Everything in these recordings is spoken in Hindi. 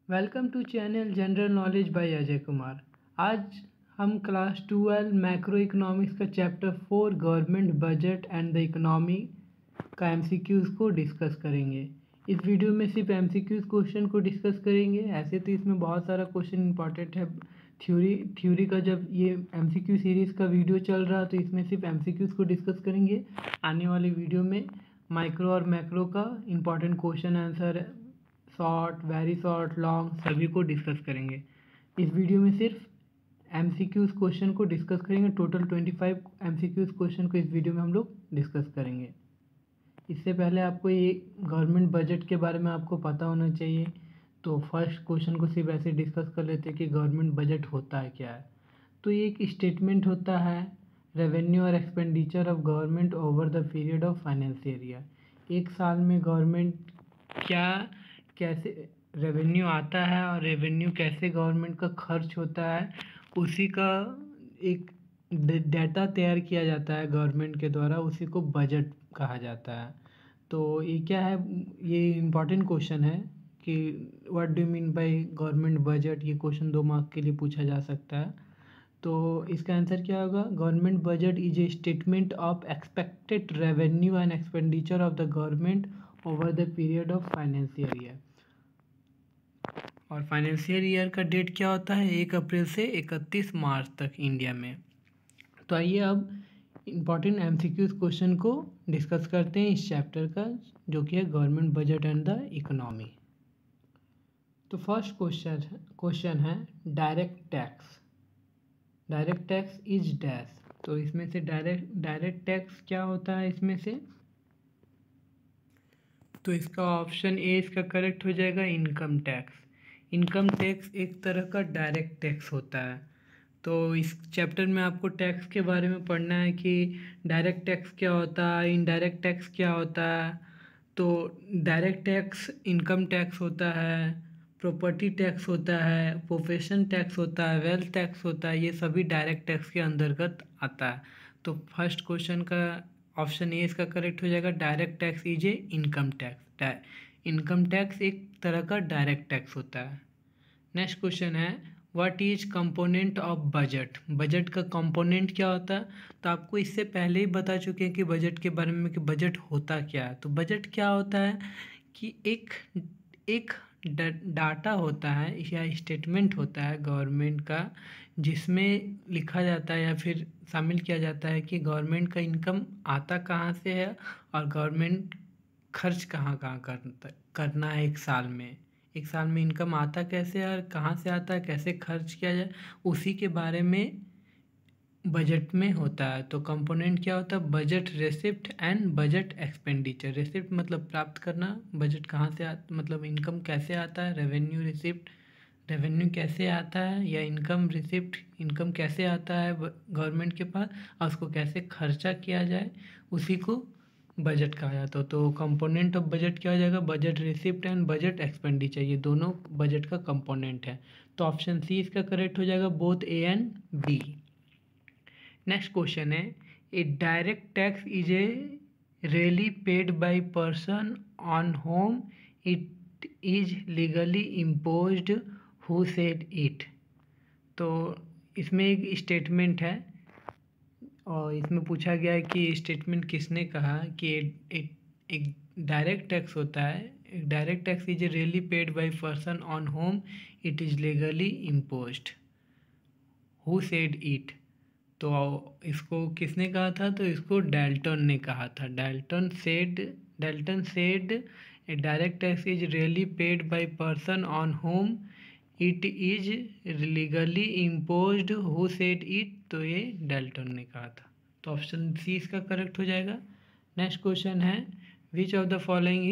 Welcome to channel general knowledge by Ajay Kumar. आज हम क्लास 12 मैक्रो इकोनॉमिक्स का chapter 4 government budget and the economy का एमसीक्यूज़ को डिस्कस करेंगे। इस वीडियो में सिर्फ एमसीक्यूज़ क्वेश्चन को डिस्कस करेंगे। ऐसे तो इसमें बहुत सारा क्वेश्चन इंपॉर्टेंट है। थ्योरी का जब ये एमसीक्यू सीरीज़ का वीडियो चल रहा तो इसमें सिर्फ एमसीक्यूज़ को डिस्कस करेंगे। आने वाले वीडियो में माइक्रो और मैक्रो का important question answer, short, very short, long सभी को डिस्कस करेंगे। इस वीडियो में सिर्फ एमसीक्यूज़ क्वेश्चन को डिस्कस करेंगे। टोटल 25 एमसीक्यूज़ क्वेश्चन को इस वीडियो में हम लोग डिस्कस करेंगे। इससे पहले आपको ये गवर्नमेंट बजट के बारे में आपको पता होना चाहिए। तो फर्स्ट क्वेश्चन को सिर्फ ऐसे डिस्कस कर लेते हैं कि गवर्नमेंट बजट होता है क्या है। तो ये एक स्टेटमेंट होता है, रेवेन्यू और expenditure of government over the period of financial year. एक साल में गवर्नमेंट क्या कैसे रेवेन्यू आता है और रेवेन्यू कैसे गवर्नमेंट का खर्च होता है, उसी का एक डाटा तैयार किया जाता है गवर्नमेंट के द्वारा। उसी को बजट कहा जाता है। तो ये क्या है, ये इम्पॉर्टेंट क्वेश्चन है कि what do mean by government budget. ये क्वेश्चन 2 मार्क के लिए पूछा जा सकता है। तो इसका आंसर क्या होगा? Government budget is a statement of expected revenue and expenditure of the government over the period of financial year. और फाइनेंशियल ईयर का डेट क्या होता है? 1 अप्रैल से 31 मार्च तक इंडिया में। तो आइए अब इम्पॉर्टेंट एमसीक्यूज क्वेश्चन को डिस्कस करते हैं इस चैप्टर का, जो कि है government budget and the economy. तो फर्स्ट क्वेश्चन है direct tax. Direct tax is dash. तो इसमें से डायरेक्ट टैक्स क्या होता है इसमें से? तो इसका ऑप्शन ए इसका करेक्ट हो जाएगा, इनकम टैक्स। इनकम टैक्स एक तरह का डायरेक्ट टैक्स होता है। तो इस चैप्टर में आपको टैक्स के बारे में पढ़ना है कि डायरेक्ट टैक्स क्या होता है, इनडायरेक्ट टैक्स क्या होता है। तो डायरेक्ट टैक्स इनकम टैक्स होता है, प्रॉपर्टी टैक्स होता है, प्रोफेशन टैक्स होता है, वेल्थ टैक्स होता है। ये सभी डायरेक्ट टैक्स के अंतर्गत आता है। तो फर्स्ट क्वेश्चन का ऑप्शन ए इसका करेक्ट हो जाएगा, direct tax is a income tax. Income tax एक तरह का डायरेक्ट टैक्स होता है। नेक्स्ट क्वेश्चन है, what is component of budget. Budget का कंपोनेंट क्या होता है? तो आपको इससे पहले ही बता चुके हैं कि बजट के बारे में कि बजट होता क्या है। तो बजट क्या होता है कि एक डाटा होता है या स्टेटमेंट होता है गवर्नमेंट का, जिसमें लिखा जाता है या फिर शामिल किया जाता है कि गवर्नमेंट का इनकम आता कहाँ से है और गवर्नमेंट खर्च कहाँ कहाँ करना है एक साल में। एक साल में इनकम आता कैसे है और कहाँ से आता है, कैसे खर्च किया जाए, उसी के बारे में बजट में होता है। तो कंपोनेंट क्या होता है? Budget receipt and budget expenditure. Receipt मतलब प्राप्त करना, बजट कहाँ से मतलब इनकम कैसे आता है, रेवेन्यू रिसिप्ट, रेवेन्यू कैसे आता है, या इनकम रिसिप्ट, इनकम कैसे आता है गवर्नमेंट के पास और उसको कैसे खर्चा किया जाए, उसी को बजट कहा जाता है। तो कंपोनेंट ऑफ बजट क्या हो जाएगा? Budget receipt and budget expenditure. ये दोनों बजट का कंपोनेंट है। तो ऑप्शन सी इसका करेक्ट हो जाएगा, both A and B. Next question है, a direct tax is a really paid by person on whom it is legally imposed, who said it. तो इसमें एक स्टेटमेंट है और इसमें पूछा गया है कि स्टेटमेंट किसने कहा कि एक डायरेक्ट टैक्स होता है। एक direct tax is really paid by person on whom it is legally imposed, who said it. तो इसको किसने कहा था? तो इसको डाल्टन ने कहा था। Dalton said a direct tax is really paid by person on whom it is legally imposed, who said it. तो ये डाल्टन ने कहा था। तो ऑप्शन सी इसका करेक्ट हो जाएगा। नेक्स्ट क्वेश्चन है, which of the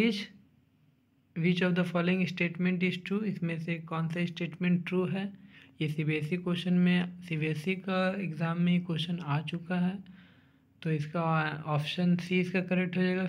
following statement is true. इसमें से कौन सा स्टेटमेंट ट्रू है? ये सीबीएसई क्वेश्चन में, सीबीएसई का एग्ज़ाम में क्वेश्चन आ चुका है। तो इसका ऑप्शन सी इसका करेक्ट हो जाएगा,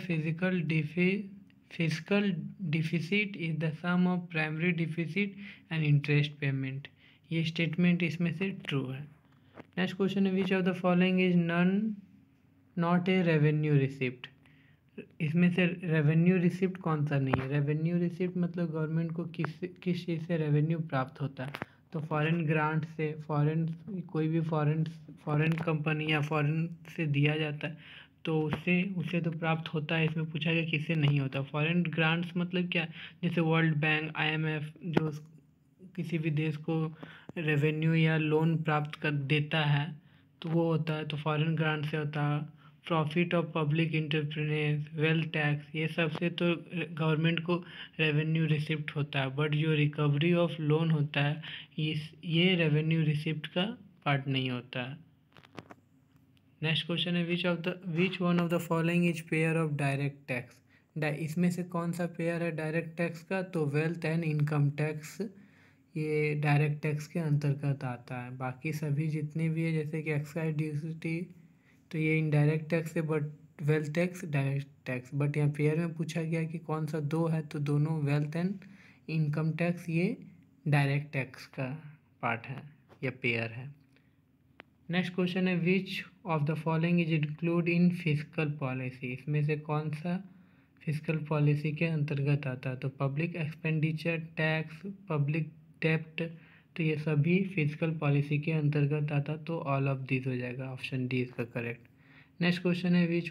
physical deficit is the sum of primary deficit and interest payment. ये स्टेटमेंट इसमें से ट्रू है। नेक्स्ट क्वेश्चन है, which of the following is not a revenue receipt. इसमें से रेवेन्यू रिसिप्ट कौन सा नहीं है? रेवेन्यू रिसिप्ट मतलब गवर्नमेंट को किस चीज़ से रेवेन्यू प्राप्त होता है? तो फॉरेन ग्रांट से, कोई भी फॉरेन कंपनी या फॉरेन से दिया जाता है तो उससे उसे तो प्राप्त होता है। इसमें पूछा गया किससे नहीं होता। फॉरेन ग्रांट्स मतलब क्या? जैसे वर्ल्ड बैंक, IMF जो किसी भी देश को रेवेन्यू या लोन प्राप्त कर देता है तो वो होता है, तो फॉरेन ग्रांट से होता है। Profit of public entrepreneur, wealth tax, ये सब से तो गवर्नमेंट को रेवेन्यू रिसिप्ट होता है। बट जो रिकवरी ऑफ लोन होता है ये रेवेन्यू रिसिप्ट का पार्ट नहीं होता है। नेक्स्ट क्वेश्चन है which one of the following is pair of direct tax? इसमें से कौन सा पेयर है डायरेक्ट टैक्स का? तो वेल्थ एंड इनकम टैक्स ये डायरेक्ट टैक्स के अंतर्गत आता है। बाकी सभी जितने भी है जैसे कि एक्साइज ड्यूटी तो ये इनडायरेक्ट टैक्स है, but wealth tax direct tax. But यहाँ पेयर में पूछा गया कि कौन सा दो है, तो दोनों वेल्थ एंड इनकम टैक्स ये डायरेक्ट टैक्स का पार्ट है या पेयर है। नेक्स्ट क्वेश्चन है which of the following is include in physical policy? इसमें से कौन सा फिजिकल पॉलिसी के अंतर्गत आता है? तो पब्लिक एक्सपेंडिचर, टैक्स, पब्लिक डेप्ट, तो ये सभी फिजिकल पॉलिसी के अंतर्गत आता, तो ऑल ऑफ दिस हो जाएगा। ऑप्शन डी इसका करेक्ट। नेक्स्ट क्वेश्चन है which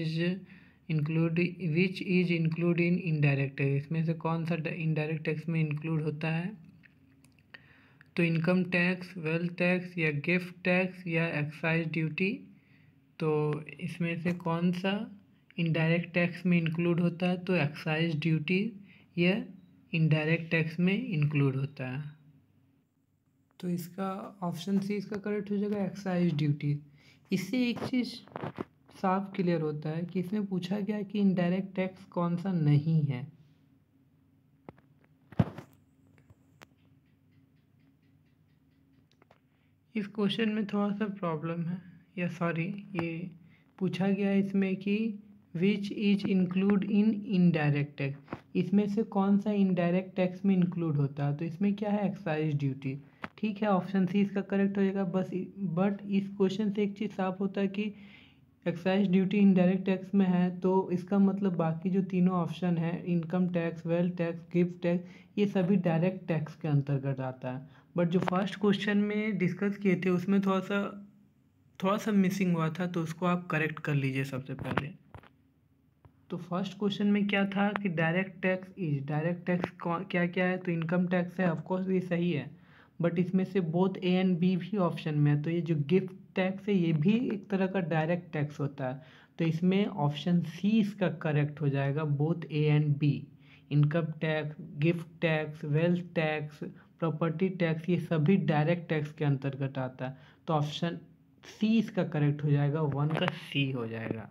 is include in indirect tax? इसमें से कौन सा इनडायरेक्ट टैक्स में इंक्लूड होता है? तो इनकम टैक्स, वेल्थ टैक्स या गिफ्ट टैक्स या एक्साइज ड्यूटी, तो इसमें से कौन सा इनडायरेक्ट टैक्स में इंक्लूड होता है? तो एक्साइज ड्यूटी या इनडायरेक्ट टैक्स में इंक्लूड होता है। तो इसका ऑप्शन सी इसका करेक्ट हो जाएगा, एक्साइज ड्यूटी। इससे एक चीज़ साफ क्लियर होता है कि इसमें पूछा गया कि इनडायरेक्ट टैक्स कौन सा नहीं है। इस क्वेश्चन में थोड़ा सा प्रॉब्लम है, या सॉरी, ये पूछा गया है इसमें कि which is include in indirect tax? इसमें से कौन सा इनडायरेक्ट टैक्स में इंक्लूड होता है? तो इसमें क्या है, एक्साइज ड्यूटी। ठीक है, ऑप्शन सी इसका करेक्ट हो जाएगा। बट इस क्वेश्चन से एक चीज़ साफ होता है कि एक्साइज ड्यूटी इनडायरेक्ट टैक्स में है, तो इसका मतलब बाकी जो तीनों ऑप्शन है, income tax, wealth tax, gift tax, ये सभी डायरेक्ट टैक्स के अंतर्गत आता है। बट जो फर्स्ट क्वेश्चन में डिस्कस किए थे उसमें थोड़ा सा मिसिंग हुआ था, तो उसको आप करेक्ट कर लीजिए सबसे पहले। तो फर्स्ट क्वेश्चन में क्या था कि डायरेक्ट टैक्स क्या क्या है? तो इनकम टैक्स है, ऑफकोर्स ये सही है। बट इसमें से बोथ ए एंड बी भी ऑप्शन में है, तो ये जो गिफ्ट टैक्स है ये भी एक तरह का डायरेक्ट टैक्स होता है। तो इसमें ऑप्शन सी इसका करेक्ट हो जाएगा, both A and B. Income tax, gift tax, wealth tax, property tax, ये सभी डायरेक्ट टैक्स के अंतर्गत आता है। तो ऑप्शन सी इसका करेक्ट हो जाएगा, 1 का सी हो जाएगा।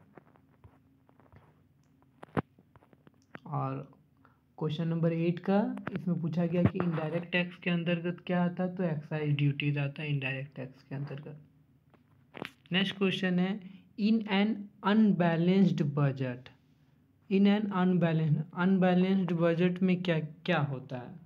और क्वेश्चन नंबर 8 का इसमें पूछा गया कि इनडायरेक्ट टैक्स के अंतर्गत क्या आता है? तो एक्साइज ड्यूटीज आता है इनडायरेक्ट टैक्स के अंतर्गत। नेक्स्ट क्वेश्चन है in an unbalanced budget. In an unbalanced budget में क्या क्या होता है?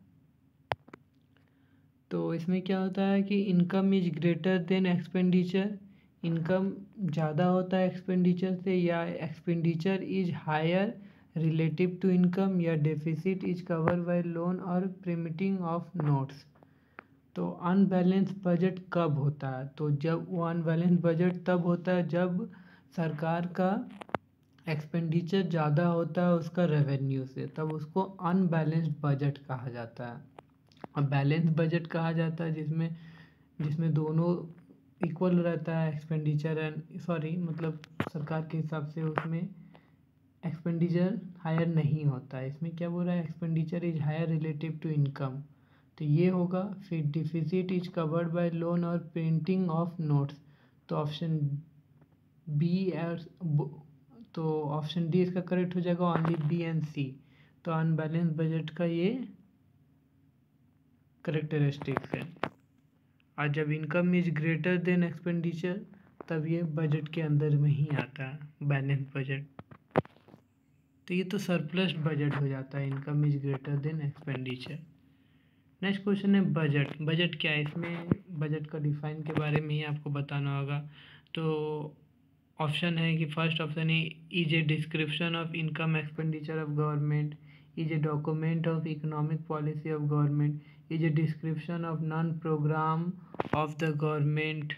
तो इसमें क्या होता है कि income is greater than expenditure, income ज़्यादा होता है एक्सपेंडिचर से, या expenditure is higher relative to income, या deficit is cover by loan और प्रिंटिंग ऑफ नोट्स। तो अनबैलेंस बजट कब होता है? तो जब वो अनबैलेंस बजट तब होता है जब सरकार का एक्सपेंडिचर ज़्यादा होता है उसका रेवेन्यू से, तब उसको अनबैलेंस्ड बजट कहा जाता है। और बैलेंस बजट कहा जाता है जिसमें जिसमें दोनों इक्वल रहता है, एक्सपेंडिचर एंड मतलब सरकार के हिसाब से उसमें एक्सपेंडिचर हायर नहीं होता है। इसमें क्या बोल रहा है, expenditure is higher relative to income, तो ये होगा। फिर deficit is covered by loan और प्रिंटिंग ऑफ नोट्स, तो ऑप्शन बी तो ऑप्शन डी इसका करेक्ट हो जाएगा, ओनली बी एंड सी। तो अनबैलेंस बजट का ये करेक्टरिस्टिक्स है। और जब income is greater than expenditure तब ये बजट के अंदर में ही आता है बैलेंस बजट। तो ये तो सरप्लस बजट हो जाता है, income is greater than expenditure. Next question है बजट क्या है? इसमें बजट का डिफाइन के बारे में ही आपको बताना होगा। तो ऑप्शन है कि फर्स्ट ऑप्शन है is a description of income expenditure of government, is a document of economic policy of government, is a description of non program of the government.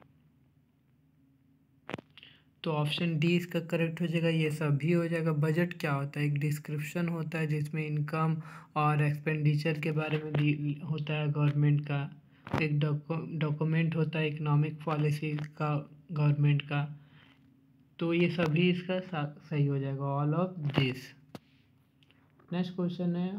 तो ऑप्शन डी इसका करेक्ट हो जाएगा, ये सभी हो जाएगा। बजट क्या होता है? एक डिस्क्रिप्शन होता है जिसमें इनकम और एक्सपेंडिचर के बारे में होता है गवर्नमेंट का। एक डॉक्यूमेंट होता है इकोनॉमिक पॉलिसी का गवर्नमेंट का। तो ये सभी इसका सही हो जाएगा, all of this. Next question है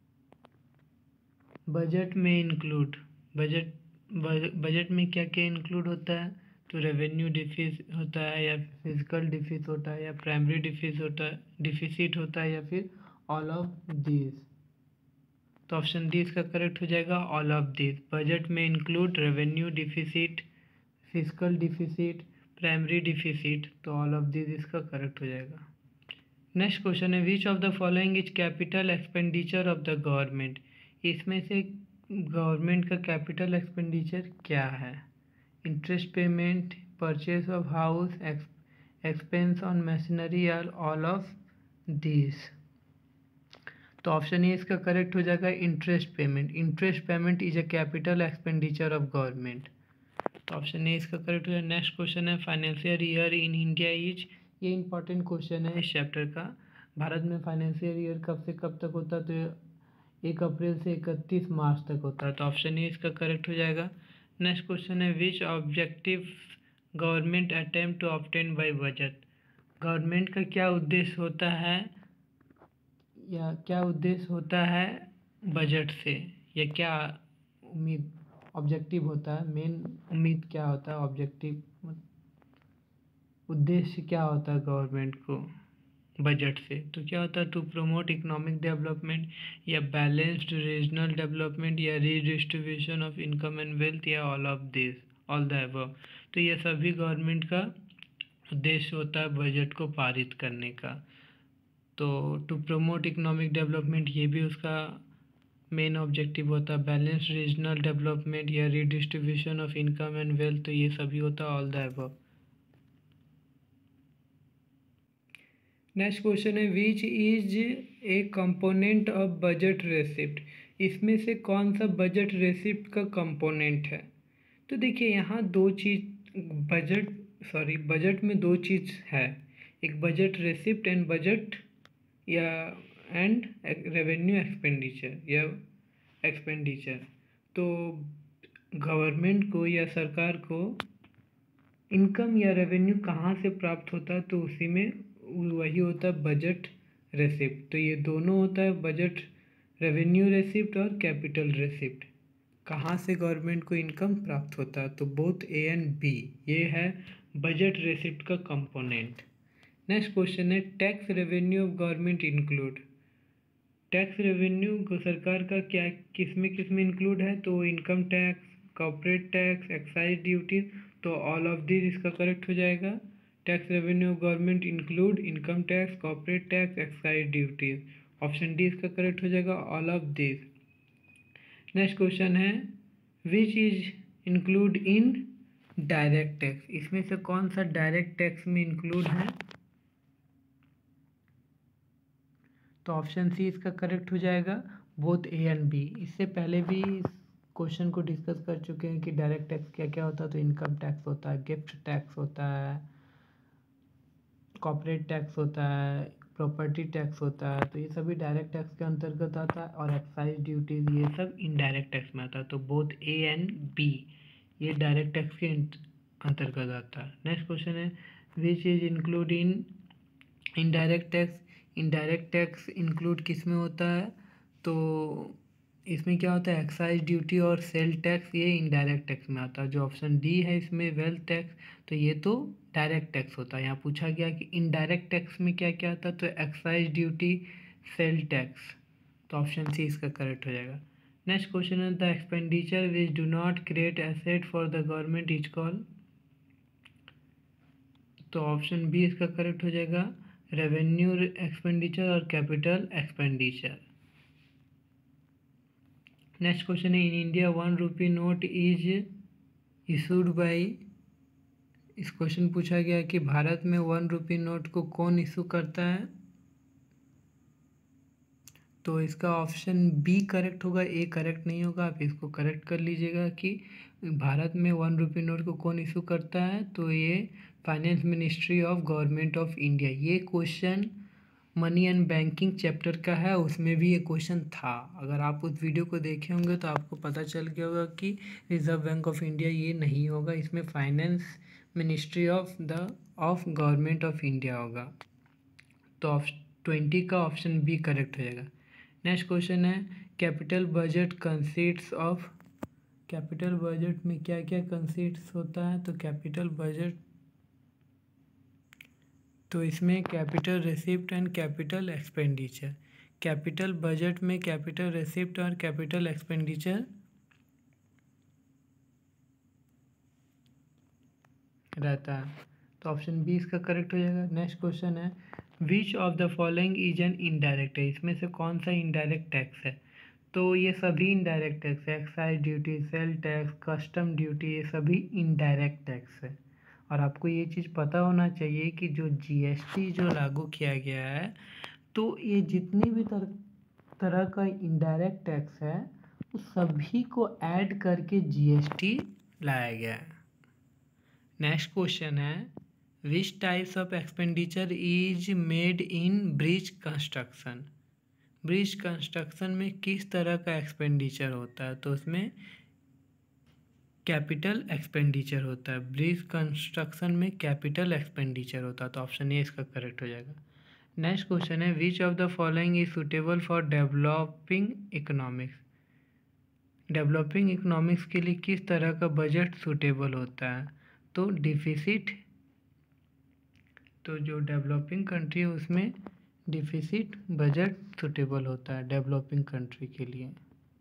बजट में इंक्लूड। बजट में क्या क्या इंक्लूड होता है? तो रेवेन्यू डिफिसिट होता है, या फिजिकल डिफिसिट होता है, या प्राइमरी डिफिसिट होता है, या फिर ऑल ऑफ दिस। तो ऑप्शन डी इसका करेक्ट हो जाएगा, ऑल ऑफ दिस। बजट में include revenue deficit, physical deficit, primary deficit. तो ऑल ऑफ दिस इसका करेक्ट हो जाएगा। नेक्स्ट क्वेश्चन है which of the following is capital expenditure of the government. इसमें से गवर्नमेंट का कैपिटल एक्सपेंडिचर क्या है? Interest payment, purchase of house, expense on machinery, are all of this. तो ऑप्शन ए इसका करेक्ट हो जाएगा, interest payment. Interest payment is a capital expenditure of government. तो ऑप्शन ए इसका करेक्ट हो जाएगा। नेक्स्ट क्वेश्चन है financial year in India is. ये इंपॉर्टेंट क्वेश्चन है इस चैप्टर का। भारत में फाइनेंशियल ईयर कब से कब तक होता है? तो 1 अप्रैल से 31 मार्च तक होता है। तो ऑप्शन ए इसका करेक्ट हो जाएगा। नेक्स्ट क्वेश्चन है which objective government attempt to obtain by budget. Government का क्या उद्देश्य होता है, या क्या उद्देश्य होता है बजट से, या क्या उम्मीद ऑब्जेक्टिव होता है? मेन उम्मीद क्या होता है? ऑब्जेक्टिव उद्देश्य क्या होता है गवर्नमेंट को बजट से? तो क्या होता है? टू प्रमोट इकोनॉमिक डेवलपमेंट, या बैलेंस्ड रीजनल डेवलपमेंट, या redistribution of income and wealth, या all of this, all the above. तो ये सभी गवर्नमेंट का उद्देश्य होता है बजट को पारित करने का। तो टू प्रमोट इकोनॉमिक डेवलपमेंट ये भी उसका मेन ऑब्जेक्टिव होता है। बैलेंस रीजनल डेवलपमेंट या redistribution of income and wealth, तो ये सभी होता है all the above. Next question है which is a component of budget receipt. इसमें से कौन सा बजट रेसिप्ट का कंपोनेंट है? तो देखिए यहाँ दो चीज़ बजट में दो चीज़ है, एक बजट रेसिप्ट एंड बजट या एंड रेवेन्यू एक्सपेंडिचर। तो गवर्नमेंट को या सरकार को इनकम या रेवेन्यू कहाँ से प्राप्त होता है? तो उसी में वही होता है बजट रेसिप्ट। तो ये दोनों होता है बजट रेवेन्यू रेसिप्ट और कैपिटल रेसिप्ट। कहाँ से गवर्नमेंट को इनकम प्राप्त होता है? तो बोथ ए एंड बी, ये है बजट रेसिप्ट का कंपोनेंट। नेक्स्ट क्वेश्चन है tax revenue of government include. Tax revenue को सरकार का क्या किस में इंक्लूड है? तो income tax, corporate tax, excise duty. तो ऑल ऑफ दिस इसका करेक्ट हो जाएगा। Tax revenue of government include income tax, corporate tax, excise duties. Option D इसका करेक्ट हो जाएगा, all of this. Next question है which is include in direct tax. इसमें से कौन सा डायरेक्ट टैक्स में इंक्लूड है? तो ऑप्शन सी इसका करेक्ट हो जाएगा, बोथ ए एंड बी। इससे पहले भी इस क्वेश्चन को डिस्कस कर चुके हैं कि डायरेक्ट टैक्स क्या क्या होता है। तो इनकम टैक्स होता है, गिफ्ट टैक्स होता है, कॉर्पोरेट टैक्स होता है, प्रॉपर्टी टैक्स होता है। तो ये सभी डायरेक्ट टैक्स के अंतर्गत आता है, और एक्साइज ड्यूटीज ये सब इनडायरेक्ट टैक्स में आता है। तो बोथ ए एंड बी ये डायरेक्ट टैक्स के अंतर्गत आता है। नेक्स्ट क्वेश्चन है which is include in indirect tax. Indirect tax include किस में होता है? तो इसमें क्या होता है, एक्साइज ड्यूटी और सेल टैक्स, ये इनडायरेक्ट टैक्स में आता है। जो ऑप्शन डी है इसमें वेल्थ टैक्स, तो ये तो डायरेक्ट टैक्स होता है। यहाँ पूछा गया कि इनडायरेक्ट टैक्स में क्या क्या आता है, तो एक्साइज ड्यूटी, सेल टैक्स। तो ऑप्शन सी इसका करेक्ट हो जाएगा। नेक्स्ट क्वेश्चन है the expenditure which do not create asset for the government is called. तो ऑप्शन बी इसका करेक्ट हो जाएगा, रेवेन्यू एक्सपेंडिचर और कैपिटल एक्सपेंडिचर। नेक्स्ट क्वेश्चन है in India 1 rupee note is issued by इस क्वेश्चन पूछा गया कि भारत में 1 रुपये नोट को कौन इशू करता है। तो इसका ऑप्शन बी करेक्ट होगा, ए करेक्ट नहीं होगा। आप इसको करेक्ट कर लीजिएगा कि भारत में 1 रुपये नोट को कौन इशू करता है। तो ये finance ministry of government of India. ये question money and banking chapter का है, उसमें भी ये क्वेश्चन था। अगर आप उस वीडियो को देखे होंगे तो आपको पता चल गया होगा कि रिजर्व बैंक ऑफ इंडिया ये नहीं होगा, इसमें finance ministry of government of India होगा। तो 20 का ऑप्शन बी करेक्ट हो जाएगा। नेक्स्ट क्वेश्चन है capital budget consists of. Capital budget में क्या क्या कंसिस्ट्स होता है। तो कैपिटल बजट, तो इसमें capital receipt and capital expenditure. Capital budget में कैपिटल रिसिप्ट और कैपिटल एक्सपेंडिचर रहता है। तो ऑप्शन बी इसका करेक्ट हो जाएगा। नेक्स्ट क्वेश्चन है which of the following is an indirect tax. इसमें से कौन सा इनडायरेक्ट टैक्स है। तो ये सभी इनडायरेक्ट टैक्स है। Excise duty, sale tax, custom duty, ये सभी इनडायरेक्ट टैक्स है। और आपको ये चीज़ पता होना चाहिए कि जो जीएसटी जो लागू किया गया है, तो ये जितनी भी तरह का इनडायरेक्ट टैक्स है उस सभी को ऐड करके जीएसटी लाया गया है। नेक्स्ट क्वेश्चन है which types of expenditure is made in bridge construction. Bridge construction में किस तरह का एक्सपेंडिचर होता है। तो उसमें कैपिटल एक्सपेंडिचर होता है। ब्रिज कंस्ट्रक्शन में कैपिटल एक्सपेंडिचर होता है। तो ऑप्शन ए इसका करेक्ट हो जाएगा। नेक्स्ट क्वेश्चन है which of the following is suitable for developing economics. Developing economics के लिए किस तरह का बजट सूटेबल होता है। तो डिफिसिट, तो जो डेवलपिंग कंट्री है उसमें डिफिसिट बजट सूटेबल होता है डेवलपिंग कंट्री के लिए।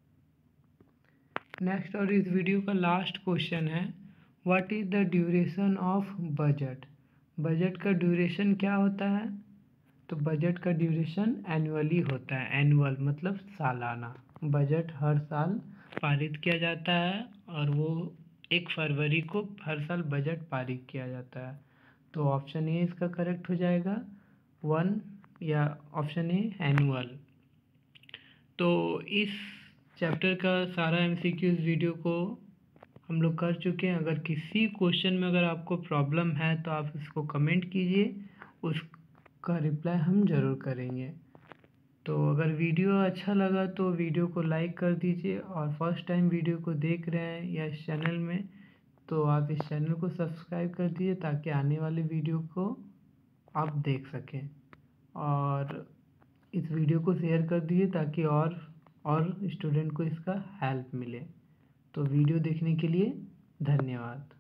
नेक्स्ट और इस वीडियो का लास्ट क्वेश्चन है what is the duration of budget. Budget का ड्यूरेशन क्या होता है। तो बजट का ड्यूरेशन एनुअली होता है। एनुअल मतलब सालाना। बजट हर साल पारित किया जाता है और वो 1 फरवरी को हर साल बजट पारित किया जाता है। तो ऑप्शन ए इसका करेक्ट हो जाएगा 1, या ऑप्शन ए एनुअल। तो इस चैप्टर का सारा एमसीक्यूज वीडियो को हम लोग कर चुके हैं। अगर किसी क्वेश्चन में अगर आपको प्रॉब्लम है तो आप इसको कमेंट कीजिए, उसका रिप्लाई हम ज़रूर करेंगे। तो अगर वीडियो अच्छा लगा तो वीडियो को लाइक कर दीजिए, और फर्स्ट टाइम वीडियो को देख रहे हैं या इस चैनल में तो आप इस चैनल को सब्सक्राइब कर दीजिए ताकि आने वाले वीडियो को आप देख सकें, और इस वीडियो को शेयर कर दीजिए ताकि और स्टूडेंट को इसका हेल्प मिले। तो वीडियो देखने के लिए धन्यवाद।